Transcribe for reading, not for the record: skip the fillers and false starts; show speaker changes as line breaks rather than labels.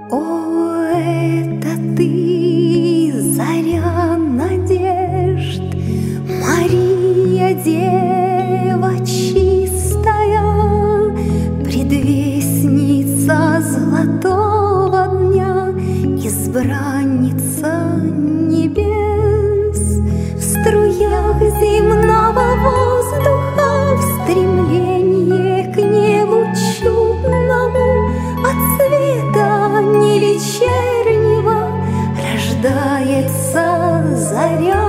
О, это ты, заря надежд, Мария, Дева чистая, предвестница золотого дня, избранница небес. В струях земного воздуха, в стремлении к небу чудному, от света не вечернего рождается заря.